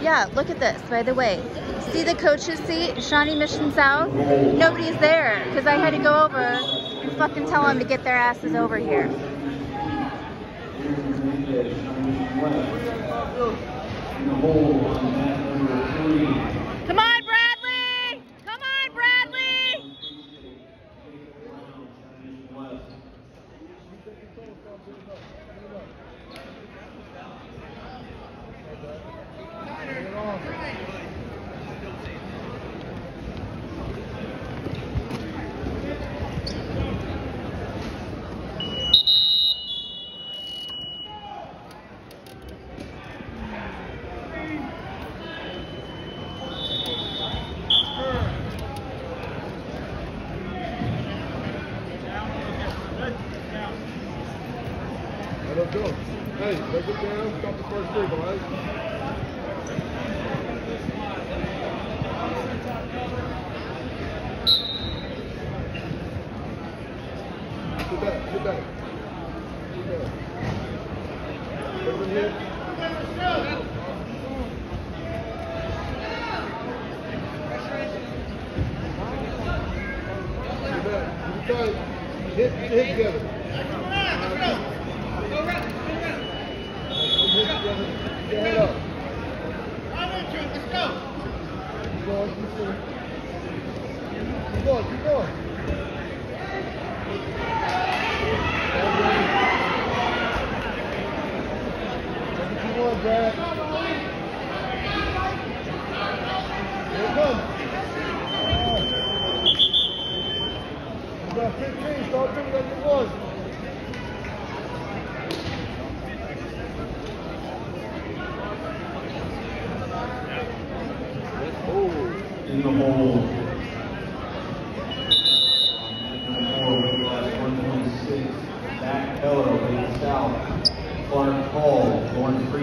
Yeah, look at this, by the way. See the coach's seat, Shawnee Mission South? Nobody's there, because I had to go over and fucking tell them to get their asses over here. Come on, Bradley! Come on, Bradley! Let's go. Hey, let's get down. Stop the first three, boys. Sit back, sit back. Sit back. Over here. Sit back. You tight. Hit together. Stand up. Let's go. Keep going, keep going. Keep going, keep going. Keep going, Brad. Here it comes. You got 15, start doing like it was. In the hole. 126. Zach Keller, leading south. Clark Hall, going free.